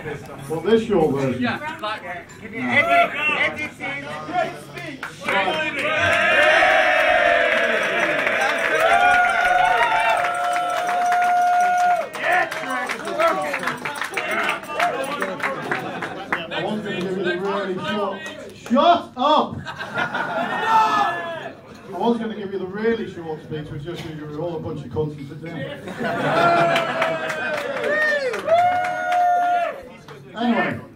Well, this short version. Yeah, like, Great speech. I was going to give you the really short. Shut up! I was going to give you the really short speech, which just you were all a bunch of cunts and sit down. Anyway.